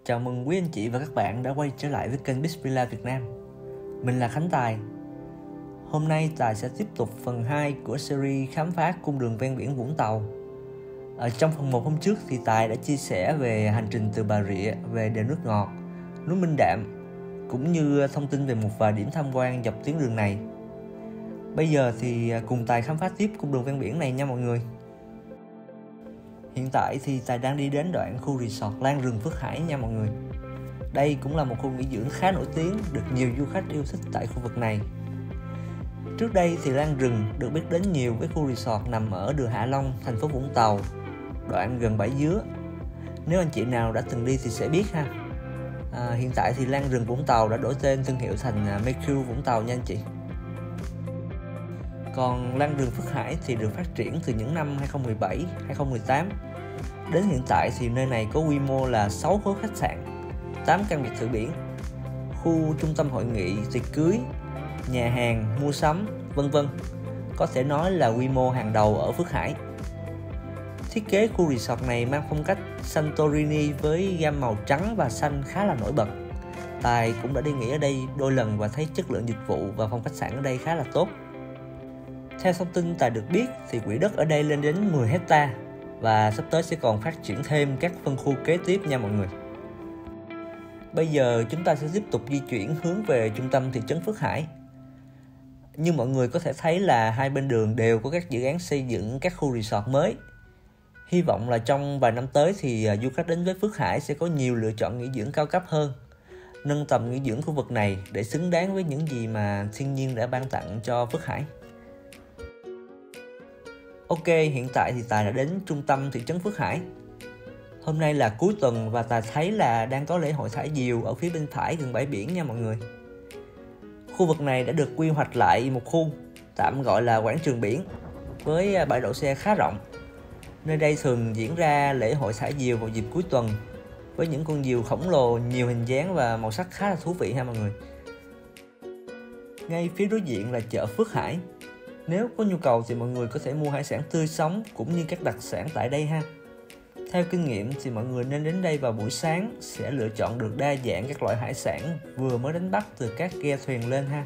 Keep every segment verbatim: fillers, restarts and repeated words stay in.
Chào mừng quý anh chị và các bạn đã quay trở lại với kênh Beach Villa Việt Nam. Mình là Khánh Tài. Hôm nay Tài sẽ tiếp tục phần hai của series khám phá cung đường ven biển Vũng Tàu. Ở trong phần một hôm trước thì Tài đã chia sẻ về hành trình từ Bà Rịa về đèo nước ngọt, núi Minh Đạm, cũng như thông tin về một vài điểm tham quan dọc tuyến đường này. Bây giờ thì cùng Tài khám phá tiếp cung đường ven biển này nha mọi người. Hiện tại thì Tài đang đi đến đoạn khu resort Lan Rừng Phước Hải nha mọi người. Đây cũng là một khu nghỉ dưỡng khá nổi tiếng, được nhiều du khách yêu thích tại khu vực này. Trước đây thì Lan Rừng được biết đến nhiều với khu resort nằm ở đường Hạ Long, thành phố Vũng Tàu, đoạn gần bãi Dứa. Nếu anh chị nào đã từng đi thì sẽ biết ha. À, hiện tại thì Lan Rừng Vũng Tàu đã đổi tên thương hiệu thành Mercure Vũng Tàu nha anh chị. Còn Lan Rừng Phước Hải thì được phát triển từ những năm hai không một bảy hai không một tám. Đến hiện tại thì nơi này có quy mô là sáu khối khách sạn, tám căn biệt thự biển, khu trung tâm hội nghị, tiệc cưới, nhà hàng, mua sắm, vân vân. Có thể nói là quy mô hàng đầu ở Phước Hải. Thiết kế khu resort này mang phong cách Santorini với gam màu trắng và xanh khá là nổi bật. Tài cũng đã đi nghỉ ở đây đôi lần và thấy chất lượng dịch vụ và phòng khách sạn ở đây khá là tốt. Theo thông tin Tài được biết thì quỹ đất ở đây lên đến mười héc ta và sắp tới sẽ còn phát triển thêm các phân khu kế tiếp nha mọi người. Bây giờ chúng ta sẽ tiếp tục di chuyển hướng về trung tâm thị trấn Phước Hải. Như mọi người có thể thấy là hai bên đường đều có các dự án xây dựng các khu resort mới. Hy vọng là trong vài năm tới thì du khách đến với Phước Hải sẽ có nhiều lựa chọn nghỉ dưỡng cao cấp hơn, nâng tầm nghỉ dưỡng khu vực này để xứng đáng với những gì mà thiên nhiên đã ban tặng cho Phước Hải. Ok, hiện tại thì Tài đã đến trung tâm thị trấn Phước Hải. Hôm nay là cuối tuần và Tài thấy là đang có lễ hội thả diều ở phía bên phải gần bãi biển nha mọi người. Khu vực này đã được quy hoạch lại một khu, tạm gọi là quảng trường biển, với bãi đậu xe khá rộng. Nơi đây thường diễn ra lễ hội thả diều vào dịp cuối tuần, với những con diều khổng lồ nhiều hình dáng và màu sắc khá là thú vị ha mọi người. Ngay phía đối diện là chợ Phước Hải. Nếu có nhu cầu thì mọi người có thể mua hải sản tươi sống cũng như các đặc sản tại đây ha. Theo kinh nghiệm thì mọi người nên đến đây vào buổi sáng sẽ lựa chọn được đa dạng các loại hải sản vừa mới đánh bắt từ các ghe thuyền lên ha.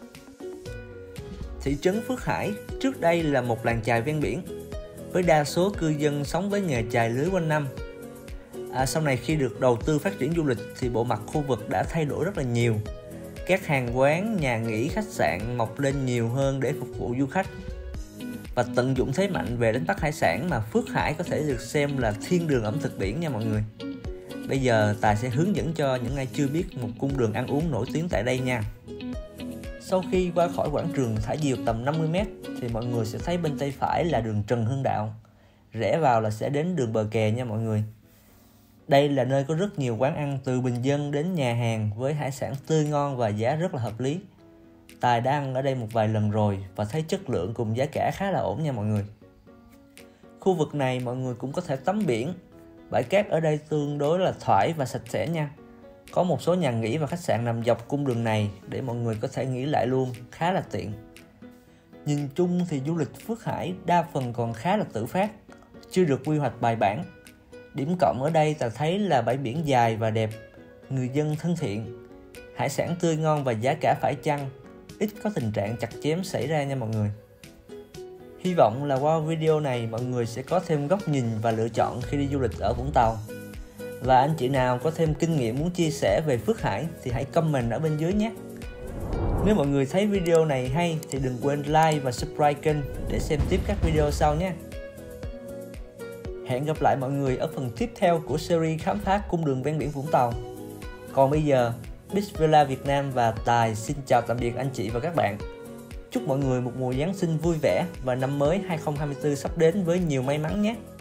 Thị trấn Phước Hải trước đây là một làng chài ven biển, với đa số cư dân sống với nghề chài lưới quanh năm. À, sau này khi được đầu tư phát triển du lịch thì bộ mặt khu vực đã thay đổi rất là nhiều. Các hàng quán, nhà nghỉ, khách sạn mọc lên nhiều hơn để phục vụ du khách. Và tận dụng thế mạnh về đánh bắt hải sản mà Phước Hải có thể được xem là thiên đường ẩm thực biển nha mọi người. Bây giờ Tài sẽ hướng dẫn cho những ai chưa biết một cung đường ăn uống nổi tiếng tại đây nha. Sau khi qua khỏi quảng trường thả diều tầm năm mươi mét thì mọi người sẽ thấy bên tay phải là đường Trần Hưng Đạo. Rẽ vào là sẽ đến đường bờ kè nha mọi người. Đây là nơi có rất nhiều quán ăn từ bình dân đến nhà hàng với hải sản tươi ngon và giá rất là hợp lý. Tài đã ăn ở đây một vài lần rồi và thấy chất lượng cùng giá cả khá là ổn nha mọi người. Khu vực này mọi người cũng có thể tắm biển. Bãi cát ở đây tương đối là thoải và sạch sẽ nha. Có một số nhà nghỉ và khách sạn nằm dọc cung đường này để mọi người có thể nghỉ lại luôn, khá là tiện. Nhìn chung thì du lịch Phước Hải đa phần còn khá là tự phát, chưa được quy hoạch bài bản. Điểm cộng ở đây ta thấy là bãi biển dài và đẹp, người dân thân thiện, hải sản tươi ngon và giá cả phải chăng, ít có tình trạng chặt chém xảy ra nha mọi người. Hy vọng là qua video này mọi người sẽ có thêm góc nhìn và lựa chọn khi đi du lịch ở Vũng Tàu. Và anh chị nào có thêm kinh nghiệm muốn chia sẻ về Phước Hải thì hãy comment ở bên dưới nhé. Nếu mọi người thấy video này hay thì đừng quên like và subscribe kênh để xem tiếp các video sau nhé. Hẹn gặp lại mọi người ở phần tiếp theo của series khám phá cung đường ven biển Vũng Tàu. Còn bây giờ, Beach Villa Việt Nam và Tài xin chào tạm biệt anh chị và các bạn. Chúc mọi người một mùa Giáng sinh vui vẻ và năm mới hai không hai tư sắp đến với nhiều may mắn nhé.